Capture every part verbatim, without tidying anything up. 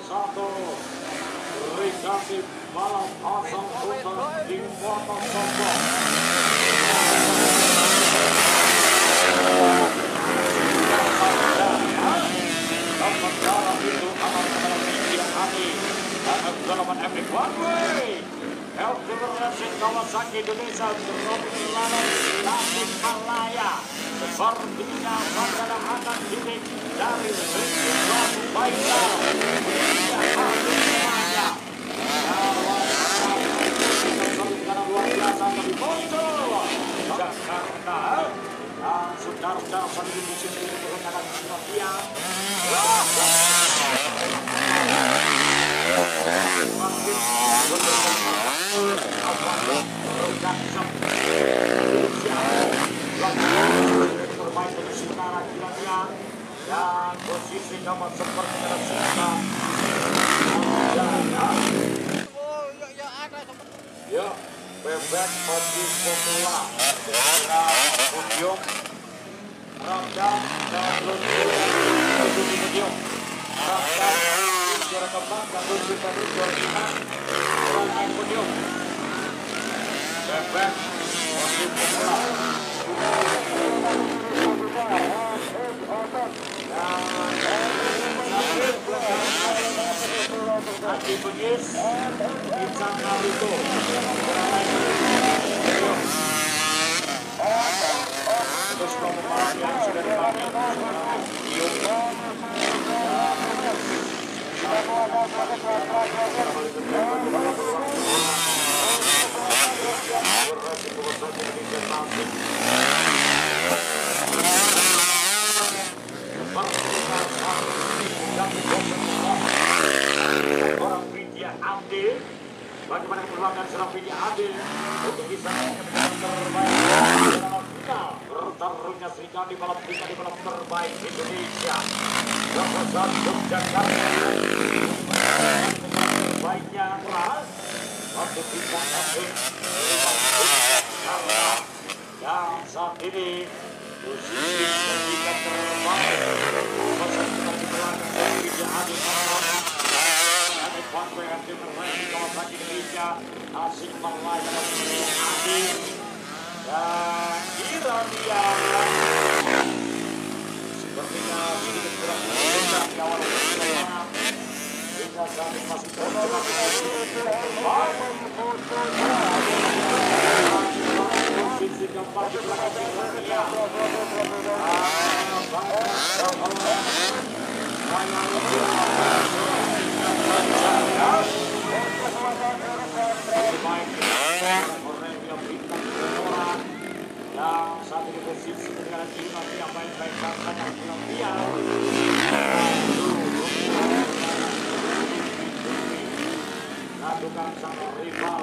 satu Rikasi balap asal putar di Kota Sombong. Sementara itu akan mengalami yang hati dan balapan epic one way. Elvira Racing Kawasaki Indonesia Robin Lano Tasik Malaya sepertinya pada akan titik dari Rizwan Faisal. Dia harus semuanya. Karena luar biasa dari Bogor, Jakarta. Dan saudara-saudara sambil musim ini berhadapan dengan dia. Terbaik dari Sintara kira-kira dan posisi nomor seperti tersisa. Ya, bebek Otis Popula podium Ramdan dan Luncur itu di podium Ramdan juara keempat dan Luncur tadi juara lima naik podium bebek Otis Popula Adi Bugis Ican Naruto terus pembalap yang sudah dipanggil orang Widya Adil. Bagaimana keperluan seorang Widya Adil untuk bisa menjadi terbaik dalam final bertarungnya Serikandi balap kita di balap terbaik Indonesia. Kawasan Yogyakarta terbaiknya adalah waktu kita epic karena yang saat ini posisi ketika terbaik kawasan kita di belakang seorang Widya Adil One way active terbaik di Kawasaki Indonesia Tasik Malaya Adil dan Irania sepertinya sedikit kurang bergerak di awal perjalanan hingga saat ini masih terjebak posisi keempat di belakang Irania yang saat ini posisi ketika nanti yang baik-baik sangat finansial lakukan sang rival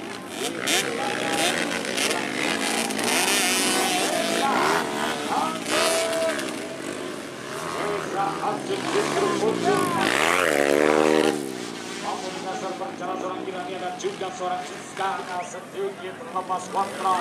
Asik justru muncul mampu mengasar berjalan seorang Irania dan juga seorang Siskana sedikit lepas kontrol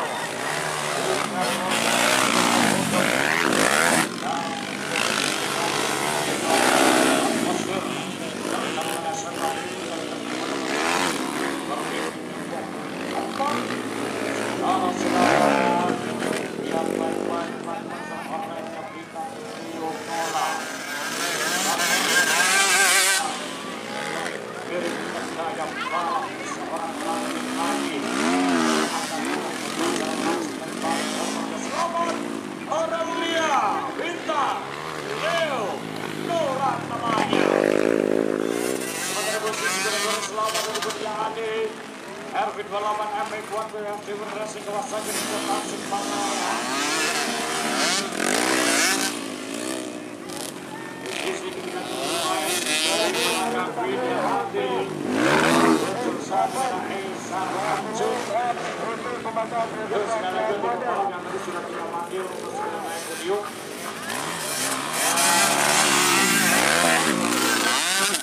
Erwin Balapan M X satu B M W Racing Kawasaki Tasik Malaya. Posisi ketika terbaik belakang Widya Adil bersama Esa Rancu. Sekali lagi untuk yang tadi sudah kita panggil untuk segera naik podium.